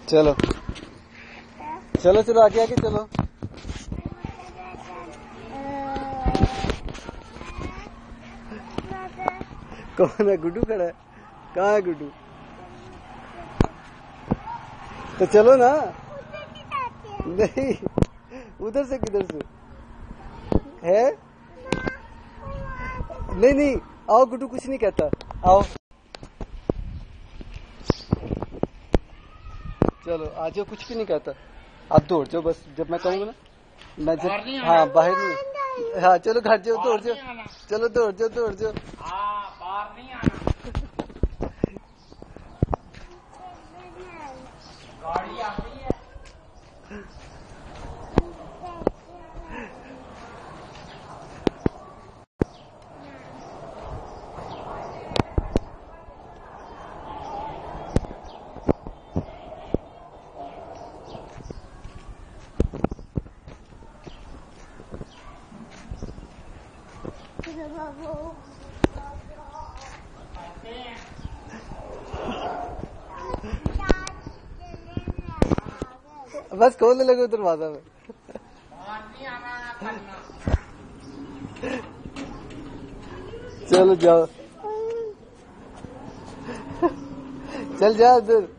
चलो चलो चलो आगे आगे चलो। कौन है? गुड्डू खड़ा है। कहाँ है गुड्डू? तो चलो ना। नहीं, उधर से किधर से है? नहीं नहीं, आओ गुड्डू कुछ नहीं कहता, आओ। चलो आ जाओ, कुछ भी नहीं कहता। आप दौड़ जाओ बस, जब मैं कहूँगा ना। मैं जब हाँ बाहर नहीं, हाँ चलो घर जाओ, दौड़ जाओ, चलो दौड़ जाओ दौड़ जाओ। बाहर नहीं आना। गाड़ी आती है। बस खोलने लगे दरवाजा में। चलो जाओ, चल जाओ उधर।